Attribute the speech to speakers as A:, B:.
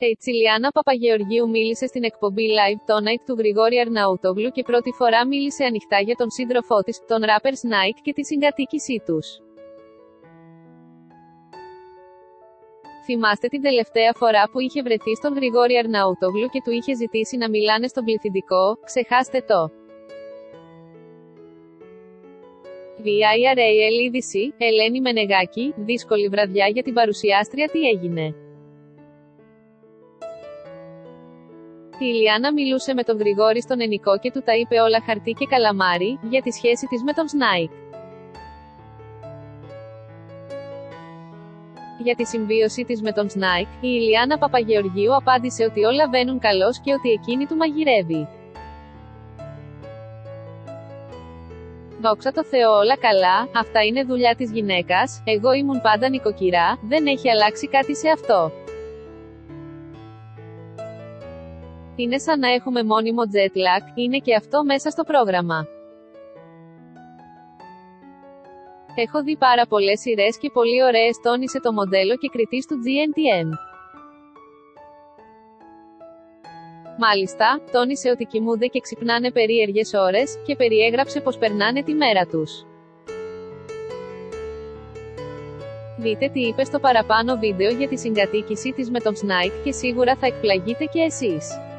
A: Η Λιάννα Παπαγεωργίου μίλησε στην εκπομπή Live Tonight του Γρηγόρη Αρναούτογλου και πρώτη φορά μίλησε ανοιχτά για τον σύντροφό της, τον ράπερ Nike και τη συγκατοίκησή τους. Θυμάστε την τελευταία φορά που είχε βρεθεί στον Γρηγόρη Αρναούτογλου και του είχε ζητήσει να μιλάνε στον πληθυντικό? Ξεχάστε το. VIRAL είδηση, Ελένη Μενεγάκη, δύσκολη βραδιά για την παρουσιάστρια. Τι έγινε? Η Λιάννα μιλούσε με τον Γρηγόρη στον ενικό και του τα είπε όλα χαρτί και καλαμάρι, για τη σχέση της με τον Nike. Για τη συμβίωση της με τον Nike, η Λιάννα Παπαγεωργίου απάντησε ότι όλα βαίνουν καλώς και ότι εκείνη του μαγειρεύει. Δόξα τω Θεώ, όλα καλά, αυτά είναι δουλειά της γυναίκας, εγώ ήμουν πάντα νοικοκυρά, δεν έχει αλλάξει κάτι σε αυτό. Είναι σαν να έχουμε μόνιμο jet lag, είναι και αυτό μέσα στο πρόγραμμα. Έχω δει πάρα πολλές σειρές και πολύ ωραίες, τόνισε το μοντέλο και κριτής του GNTM. Μάλιστα, τόνισε ότι κοιμούνται και ξυπνάνε περίεργες ώρες, και περιέγραψε πως περνάνε τη μέρα τους. Δείτε τι είπε στο παραπάνω βίντεο για τη συγκατοίκησή της με τον Nike και σίγουρα θα εκπλαγείτε και εσείς.